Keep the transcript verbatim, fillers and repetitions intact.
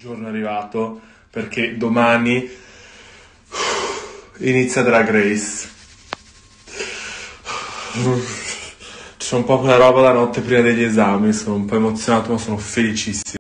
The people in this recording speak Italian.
giorno è arrivato, perché domani inizia Drag Race. C'è un po' quella roba la notte prima degli esami, sono un po' emozionato ma sono felicissimo.